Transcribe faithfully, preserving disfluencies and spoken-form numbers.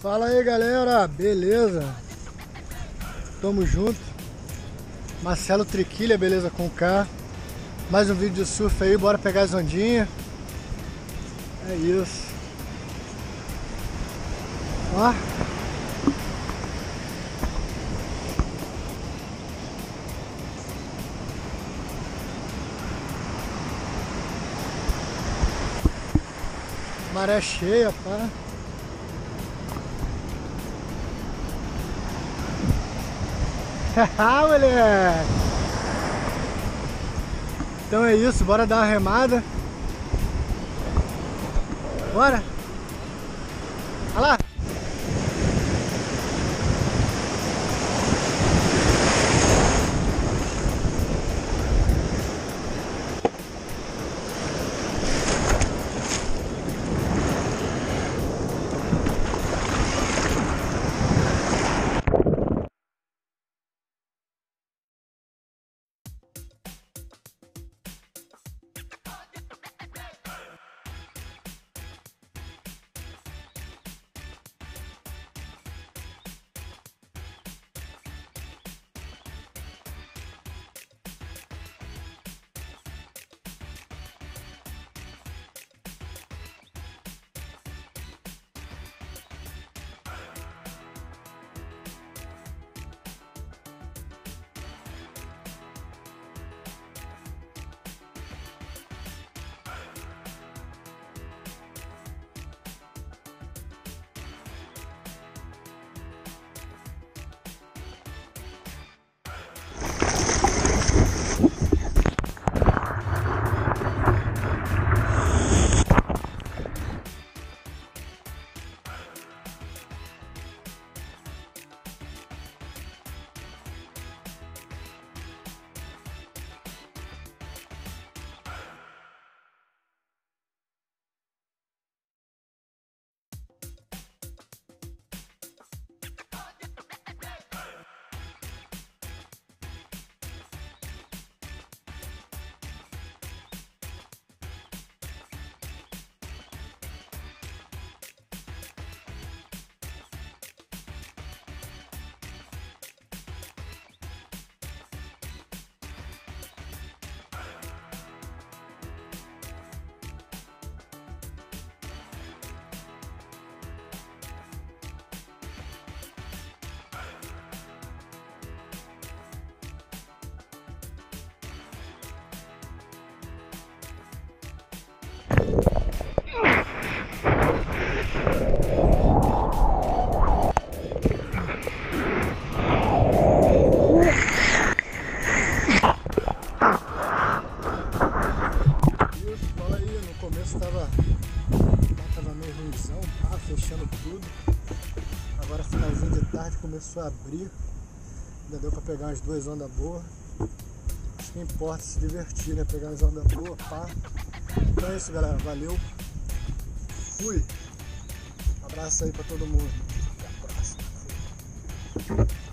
Fala aí, galera, beleza? Tamo junto. Marcelo Triquilha, beleza com K. Mais um vídeo de surf aí, bora pegar as ondinhas. É isso. Ó. Maré cheia, pá. Haha, moleque! Então é isso, bora dar uma remada. Bora! Olha lá! Tava, tava meio ruimzão, tá fechando tudo. Agora finalzinho de tarde começou a abrir. Ainda deu pra pegar umas duas ondas boas. Acho que importa se divertir, né? Pegar umas ondas boas, pá. Então é isso, galera. Valeu. Fui. Um abraço aí pra todo mundo. Até a próxima.